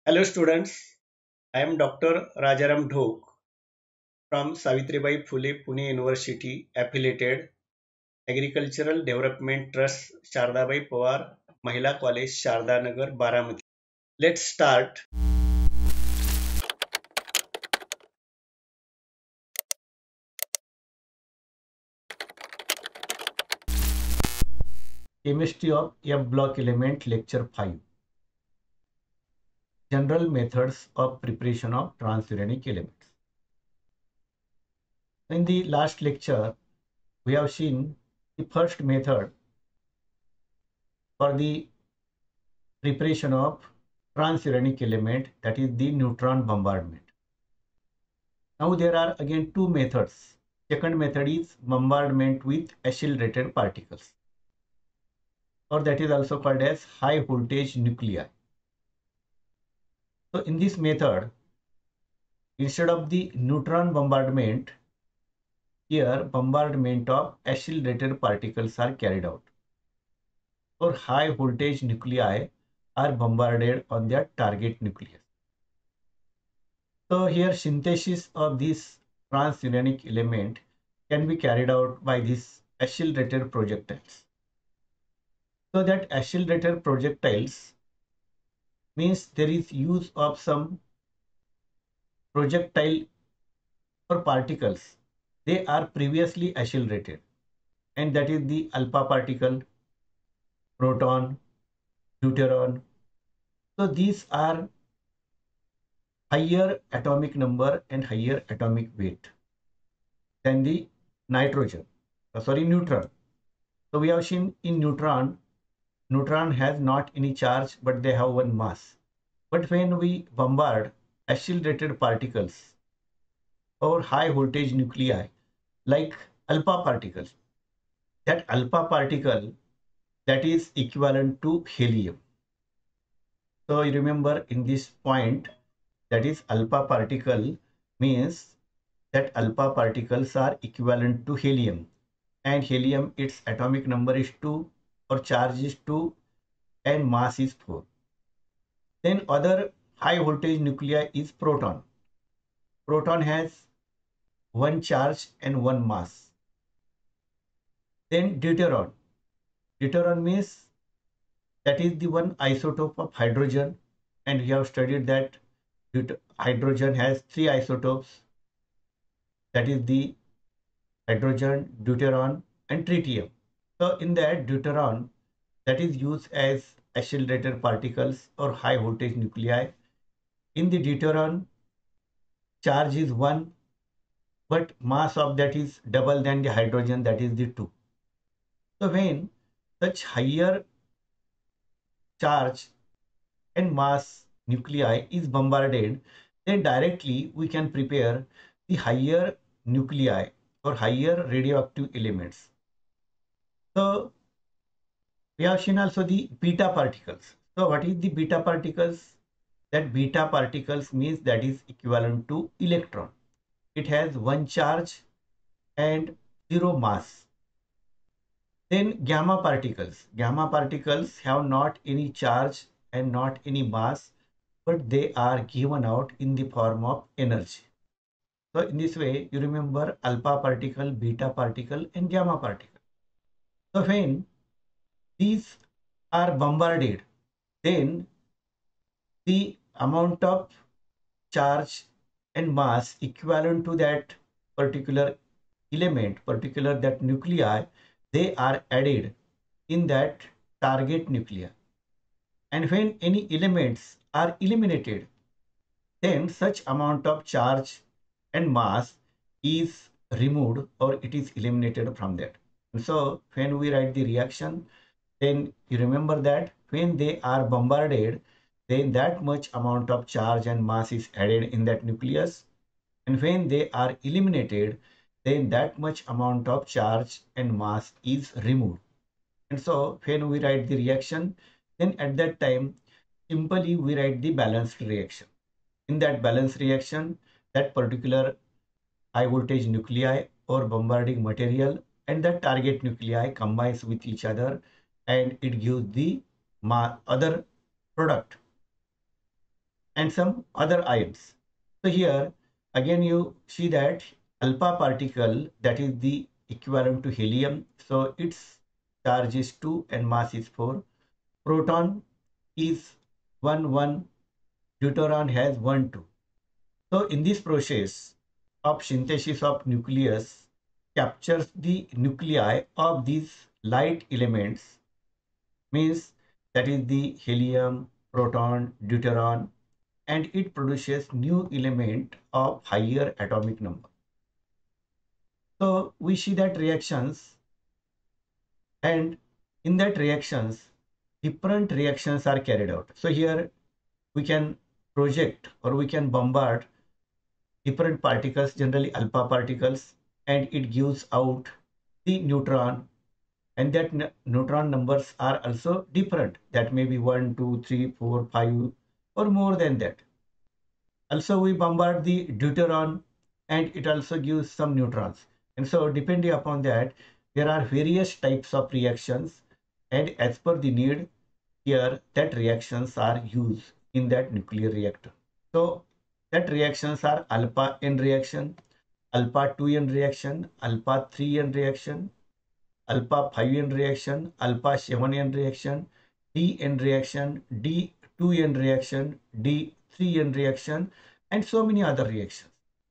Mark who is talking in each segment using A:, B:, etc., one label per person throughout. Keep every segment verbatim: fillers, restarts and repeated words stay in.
A: Hello students, I am Doctor Rajaram Dhok from Savitribai Phule Pune University affiliated Agricultural Development Trust Shardabai Pawar Mahila College Sharda Nagar Baramati. Let's start. Chemistry of F block element lecture five. General methods of preparation of transuranic elements. In the last lecture, we have seen the first method for the preparation of transuranic element, that is the neutron bombardment. Now there are again two methods. Second method is bombardment with accelerated particles, or that is also called as high voltage nuclei. So in this method, instead of the neutron bombardment, here bombardment of accelerated particles are carried out, or high voltage nuclei are bombarded on their target nucleus. So here synthesis of this transuranic element can be carried out by these accelerated projectiles. So that accelerated projectiles means there is use of some projectile or particles. They are previously accelerated, and that is the alpha particle, proton, deuteron. So these are higher atomic number and higher atomic weight than the nitrogen, uh, sorry, neutron. So we have seen in neutron, neutron has not any charge, but they have one mass. But when we bombard accelerated particles or high voltage nuclei like alpha particles, that alpha particle, that is equivalent to helium. So you remember in this point, that is alpha particle means that alpha particles are equivalent to helium, and helium, its atomic number is two, or charge is two, and mass is four. Then other high voltage nuclei is proton. Proton has one charge and one mass. Then deuteron. Deuteron means that is the one isotope of hydrogen, and we have studied that hydrogen has three isotopes, that is the hydrogen, deuteron, and tritium. So in that deuteron, that is used as accelerated particles or high voltage nuclei. In the deuteron, charge is one, but mass of that is double than the hydrogen, that is the two. So when such higher charge and mass nuclei is bombarded, then directly we can prepare the higher nuclei or higher radioactive elements. So we have seen also the beta particles. So what is the beta particles? That beta particles means that is equivalent to electron. It has one charge and zero mass. Then gamma particles. Gamma particles have not any charge and not any mass, but they are given out in the form of energy. So in this way, you remember alpha particle, beta particle, and gamma particle. So when these are bombarded, then the amount of charge and mass equivalent to that particular element, particular that nuclei, they are added in that target nuclei. And when any elements are eliminated, then such amount of charge and mass is removed, or it is eliminated from that. And so when we write the reaction, then you remember that when they are bombarded, then that much amount of charge and mass is added in that nucleus. And when they are eliminated, then that much amount of charge and mass is removed. And so when we write the reaction, then at that time, simply we write the balanced reaction. In that balanced reaction, that particular high voltage nuclei or bombarding material and the target nuclei combines with each other, and it gives the other product. and some other ions. So here again you see that alpha particle, that is the equivalent to helium, so its charge is two and mass is four. Proton is one one, deuteron has one two. So in this process of synthesis of nucleus captures the nuclei of these light elements, means that is the helium, proton, deuteron, and it produces new element of higher atomic number. So we see that reactions, and in that reactions different reactions are carried out. So here we can project or we can bombard different particles, generally alpha particles, and it gives out the neutron, and that neutron numbers are also different, that may be one two three four five or more than that. Also we bombard the deuteron and it also gives some neutrons, and so depending upon that there are various types of reactions, and as per the need here that reactions are used in that nuclear reactor. So that reactions are alpha N reaction, alpha two N reaction, alpha three N reaction, alpha five N reaction, alpha seven N reaction, D N reaction, D two N reaction, D three N reaction, and so many other reactions.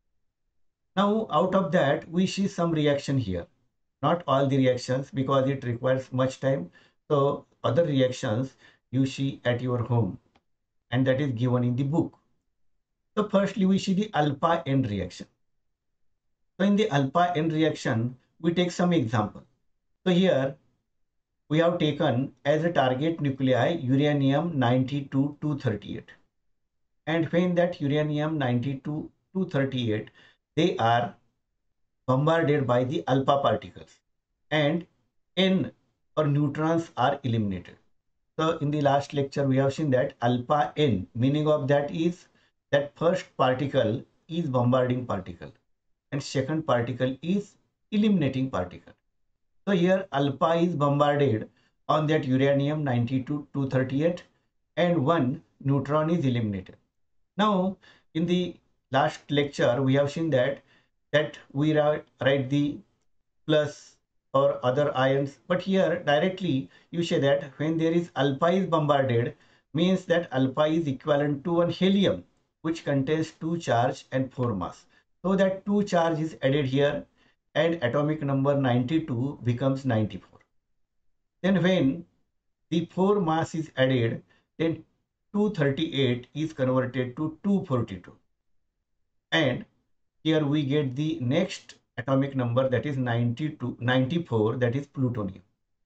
A: Now out of that we see some reaction here, not all the reactions because it requires much time. So other reactions you see at your home, and that is given in the book. So firstly we see the alpha N reaction. So in the alpha N reaction we take some example. So here we have taken as a target nuclei uranium ninety-two two thirty-eight, and when that uranium ninety-two two thirty-eight, they are bombarded by the alpha particles and N or neutrons are eliminated. So in the last lecture we have seen that alpha N, meaning of that is that first particle is bombarding particle and second particle is eliminating particle. So here alpha is bombarded on that uranium ninety-two two thirty-eight and one neutron is eliminated. Now in the last lecture we have seen that that we write the plus or other ions, but here directly you say that when there is alpha is bombarded means that alpha is equivalent to one helium which contains two charge and four mass. So that two charge is added here and atomic number ninety-two becomes ninety-four. Then when the four mass is added, then two thirty-eight is converted to two forty-two, and here we get the next atomic number, that is ninety-two ninety-four, that is plutonium.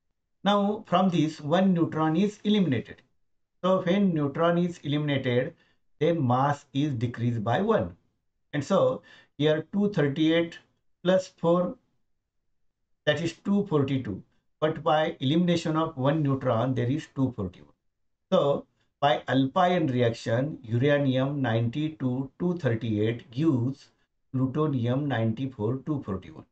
A: Now from this one neutron is eliminated. So when neutron is eliminated then mass is decreased by one, and so here two thirty-eight plus four, that is two forty-two, but by elimination of one neutron there is two forty-one. So by alpha N reaction uranium ninety-two two thirty-eight gives plutonium ninety-four two forty-one.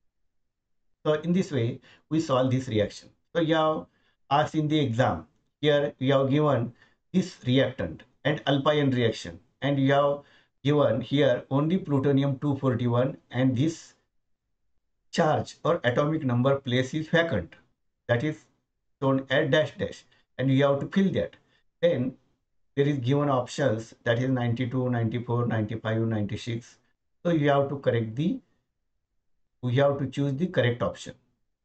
A: So in this way we solve this reaction. So you have asked in the exam, here we have given this reactant and alpha N reaction, and you have given here only plutonium two forty-one, and this charge or atomic number place is vacant, that is shown at dash dash, and you have to fill that. Then there is given options, that is ninety-two ninety-four ninety-five ninety-six. So you have to correct the we have to choose the correct option.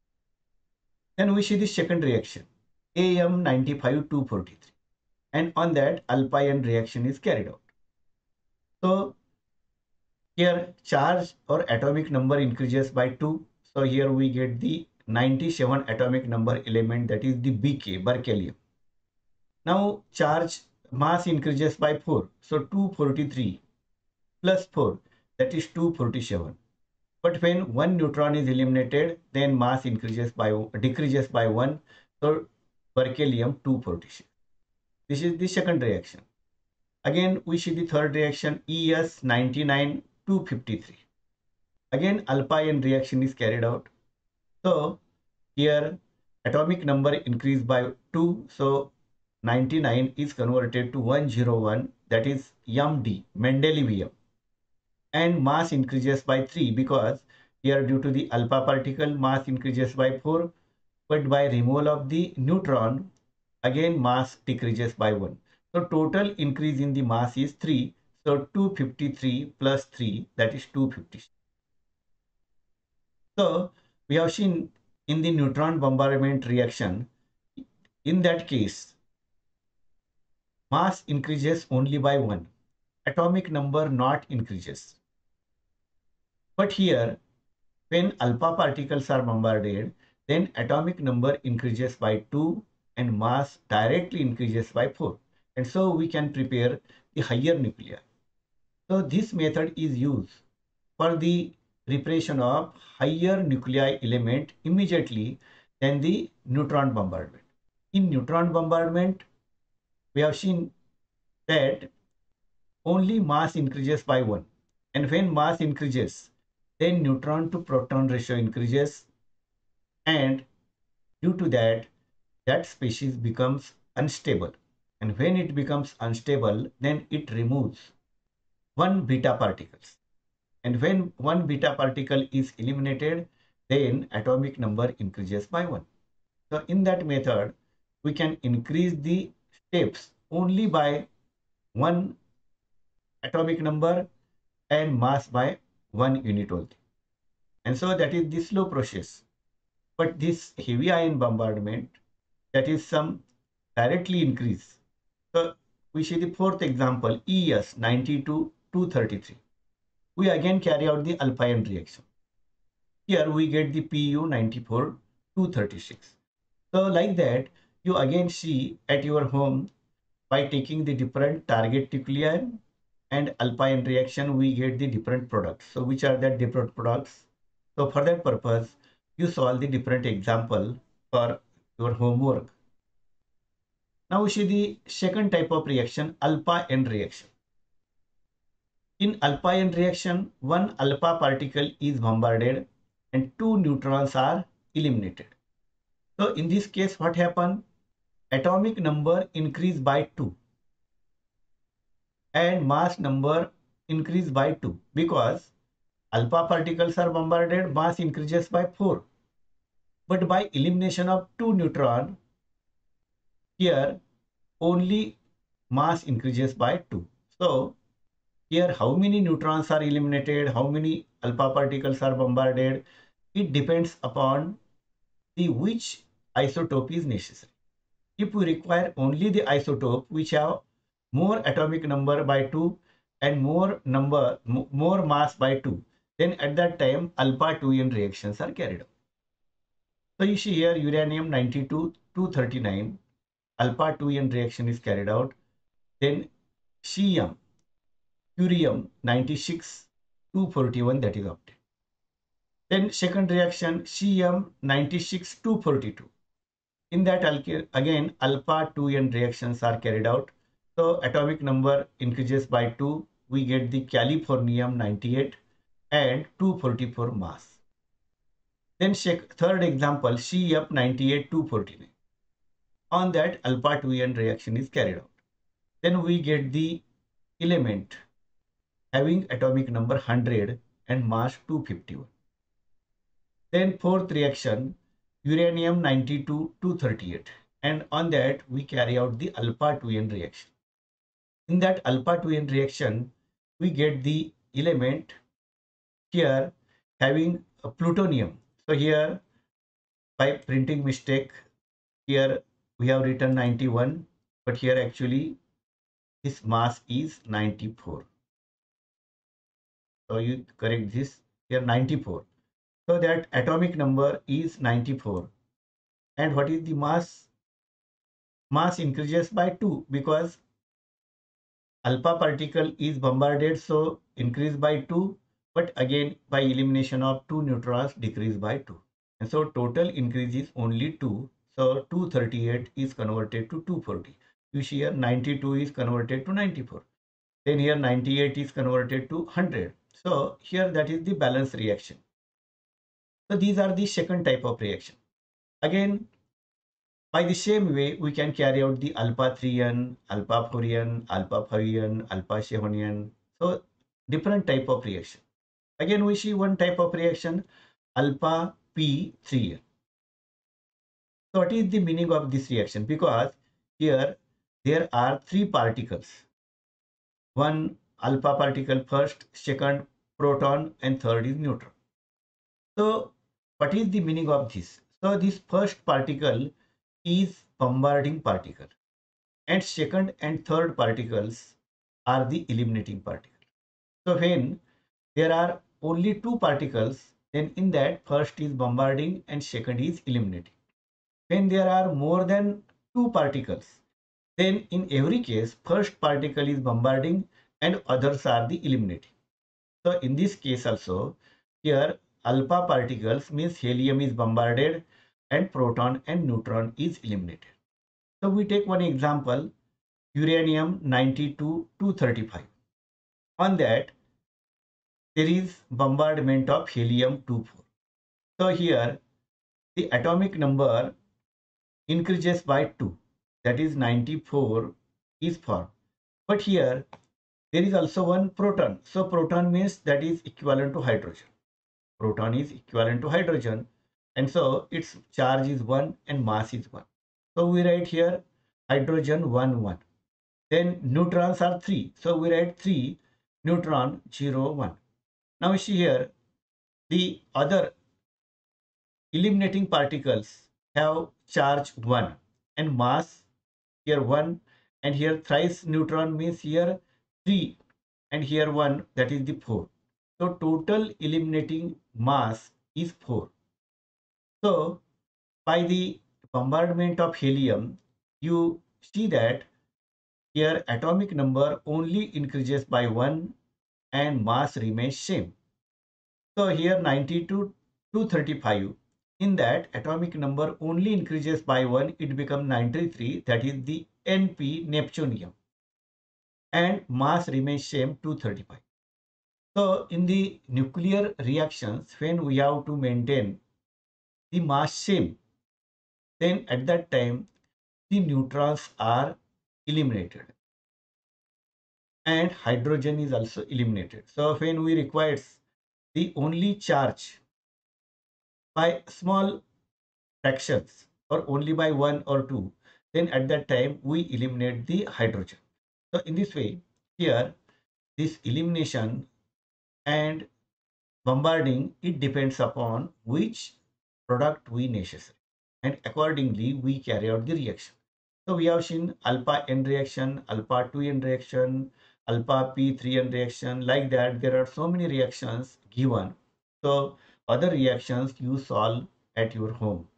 A: Then we see the second reaction A M ninety-five two forty-three, and on that alpha N reaction is carried out. So here charge or atomic number increases by two. So here we get the ninety-seven atomic number element, that is the B K, berkelium. Now charge mass increases by four. So two forty-three plus four, that is two forty-seven. But when one neutron is eliminated, then mass increases by decreases by one. So berkelium two forty-six. This is the second reaction. Again we see the third reaction E S ninety-nine two fifty-three. Again alpha N reaction is carried out. So here atomic number increased by two. So ninety-nine is converted to one hundred one, that is M D, mendelevium, and mass increases by three because here due to the alpha particle mass increases by four, but by removal of the neutron again mass decreases by one. So total increase in the mass is three. So two hundred fifty-three plus three, that is two hundred fifty. So we have seen in the neutron bombardment reaction, in that case, mass increases only by one. Atomic number not increases. But here, when alpha particles are bombarded, then atomic number increases by two and mass directly increases by four. And so we can prepare the higher nuclei. So this method is used for the preparation of higher nuclei element immediately than the neutron bombardment. In neutron bombardment, we have seen that only mass increases by one. And when mass increases, then neutron to proton ratio increases, and due to that, that species becomes unstable. And when it becomes unstable, then it removes one beta particles. And when one beta particle is eliminated, then atomic number increases by one. So in that method, we can increase the steps only by one atomic number and mass by one unit only. And so that is the slow process. But this heavy ion bombardment, that is some directly increase. So we see the fourth example, E S ninety-two two thirty-three. We again carry out the alpha ion reaction. Here we get the P U ninety-four two thirty-six. So like that, you again see at your home by taking the different target nuclei and alpha ion reaction, we get the different products. So which are the different products? So for that purpose, you solve the different example for your homework. Now we see the second type of reaction, alpha N reaction. In alpha N reaction, one alpha particle is bombarded and two neutrons are eliminated. So in this case, what happened? Atomic number increase by two and mass number increase by two because alpha particles are bombarded, mass increases by four. But by elimination of two neutron, here only mass increases by two. So here how many neutrons are eliminated, how many alpha particles are bombarded, it depends upon the which isotope is necessary. If we require only the isotope which have more atomic number by two and more number more mass by two, then at that time alpha two N reactions are carried out. So you see here uranium ninety-two two thirty-nine, alpha two N reaction is carried out. Then C M, curium ninety-six two forty-one, that is obtained. Then second reaction C M ninety-six two forty-two. In that again alpha two N reactions are carried out. So atomic number increases by two. We get the californium ninety-eight and two forty-four mass. Then third example C F ninety-eight two forty-nine. On that alpha two N reaction is carried out. Then we get the element having atomic number one hundred and mass two fifty-one. Then fourth reaction uranium ninety-two two thirty-eight, and on that we carry out the alpha two N reaction. In that alpha two N reaction, we get the element here having a plutonium. So here by printing mistake, here we have written ninety-one, but here actually this mass is ninety-four. So you correct this, here ninety-four. So that atomic number is ninety-four. And what is the mass? Mass increases by two because alpha particle is bombarded, so increase by two, but again by elimination of two neutrons decrease by two. And so total increase is only two. So two thirty-eight is converted to two forty. You see here ninety-two is converted to ninety-four. Then here ninety-eight is converted to one hundred. So here that is the balance reaction. So these are the second type of reaction. Again, By the same way, we can carry out the alpha three N, alpha four N, alpha five N, alpha seven N. So different type of reaction. Again, we see one type of reaction, alpha P three N. So what is the meaning of this reaction? Because here there are three particles. One alpha particle first, second proton, and third is neutron. So what is the meaning of this? So this first particle is bombarding particle, and second and third particles are the eliminating particle. So when there are only two particles, then in that first is bombarding and second is eliminating. When there are more than two particles, then in every case first particle is bombarding and others are the eliminating. So in this case also, here alpha particles means helium is bombarded and proton and neutron is eliminated. So we take one example, uranium ninety-two two thirty-five. On that, there is bombardment of helium twenty-four. So here the atomic number increases by two, that is ninety-four is formed. But here there is also one proton. So proton means that is equivalent to hydrogen. Proton is equivalent to hydrogen, and so its charge is one and mass is one. So we write here hydrogen one one. Then neutrons are three. So we write three, neutron zero one. Now see here the other eliminating particles have charge one and mass here one, and here thrice neutron means here three, and here one, that is the four. So total eliminating mass is four. So by the bombardment of helium, you see that here atomic number only increases by one and mass remains same. So here ninety-two two thirty-five, in that atomic number only increases by one, it becomes ninety-three, that is the N P neptunium, and mass remains same two thirty-five. So in the nuclear reactions, when we have to maintain the mass same, then at that time the neutrons are eliminated and hydrogen is also eliminated. So when we require the only charge by small fractions or only by one or two, then at that time we eliminate the hydrogen. So in this way, here this elimination and bombarding, it depends upon which product we necessary, and accordingly we carry out the reaction. So we have seen alpha N reaction, alpha two N reaction, alpha P three N reaction. Like that, there are so many reactions given. So other reactions you solve at your home.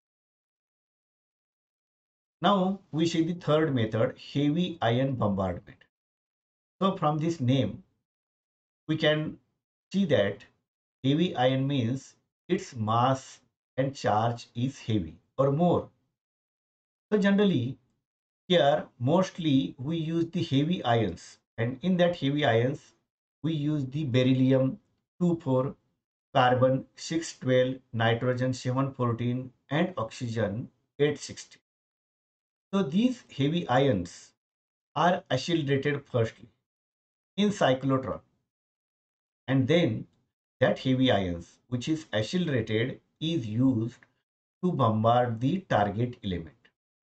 A: Now we see the third method, heavy ion bombardment. So from this name, we can see that heavy ion means its mass and charge is heavy or more. So generally, here mostly we use the heavy ions, and in that heavy ions we use the beryllium twenty-four, carbon six twelve, nitrogen seven fourteen, and oxygen eight sixty. So these heavy ions are accelerated firstly in cyclotron, and then that heavy ions which is accelerated is used to bombard the target element.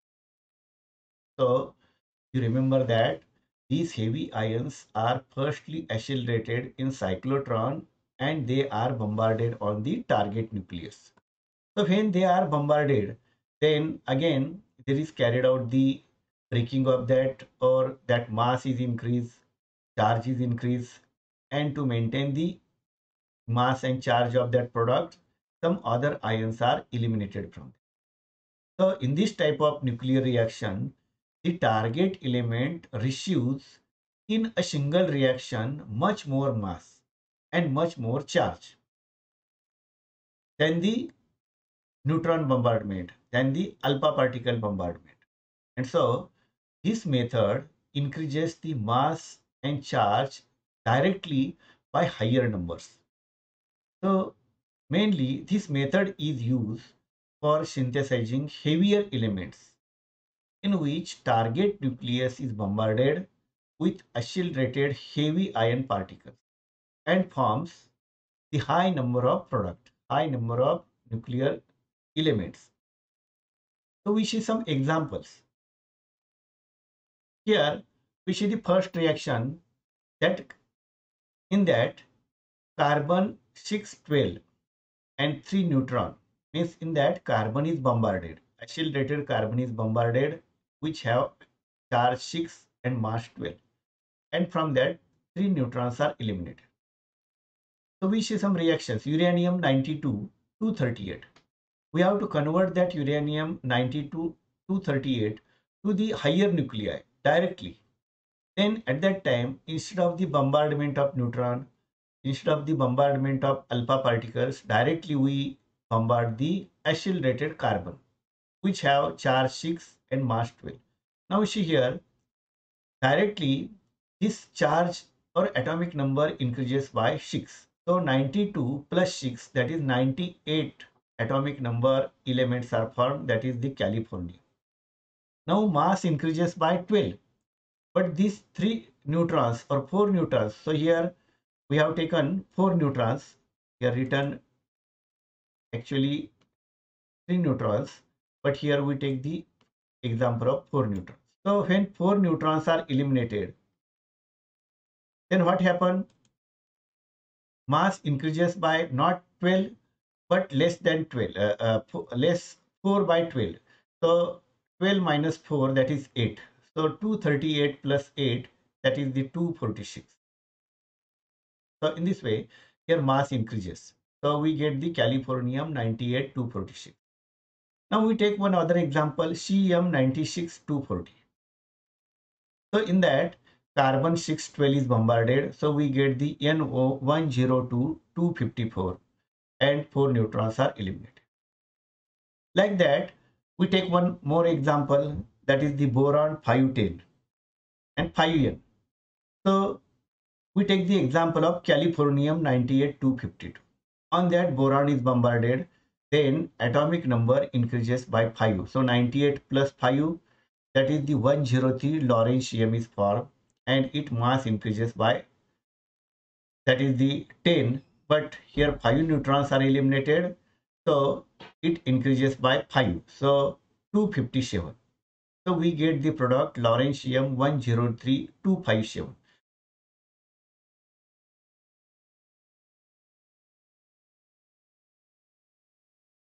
A: So you remember that these heavy ions are firstly accelerated in cyclotron and they are bombarded on the target nucleus. So when they are bombarded, then again there is carried out the breaking of that, or that mass is increased, charge is increased, and to maintain the mass and charge of that product, some other ions are eliminated from it. So in this type of nuclear reaction, the target element receives in a single reaction much more mass and much more charge than the neutron bombardment, than the alpha particle bombardment. And so this method increases the mass and charge directly by higher numbers. So mainly this method is used for synthesizing heavier elements, in which target nucleus is bombarded with accelerated heavy ion particles and forms the high number of product, high number of nuclear elements. So we see some examples. Here we see the first reaction, that in that carbon six twelve and three neutron, means in that carbon is bombarded, accelerated carbon is bombarded, which have charge six and mass twelve, and from that three neutrons are eliminated. So we see some reactions. Uranium ninety-two two thirty-eight. We have to convert that uranium ninety-two two thirty-eight to the higher nuclei directly. Then at that time, instead of the bombardment of neutron, instead of the bombardment of alpha particles, directly we bombard the accelerated carbon, which have charge six and mass twelve. Now see here, directly this charge or atomic number increases by six. So ninety-two plus six, that is ninety-eight atomic number elements are formed, that is the californium. Now mass increases by twelve, but these three neutrons or four neutrons, so here we have taken four neutrons, here written actually three neutrons, but here we take the example of four neutrons. So when four neutrons are eliminated, then what happened? Mass increases by not twelve but less than twelve, uh, uh, less four by twelve. So twelve minus four, that is eight. So two thirty-eight plus eight, that is the two forty-six. So in this way, here mass increases. So we get the californium ninety-eight two forty-six. Now we take one other example, C M ninety-six two forty. So in that, carbon six twelve is bombarded. So we get the N O one oh two two fifty-four and four neutrons are eliminated. Like that, we take one more example, that is the boron five ten and five N. So we take the example of californium ninety-eight two fifty-two. On that, boron is bombarded, then atomic number increases by five. So ninety-eight plus five, that is the one oh three lawrencium is formed, and its mass increases by, that is the ten, but here five neutrons are eliminated, so it increases by five, so two fifty-seven. So we get the product lawrencium one oh three two fifty-seven.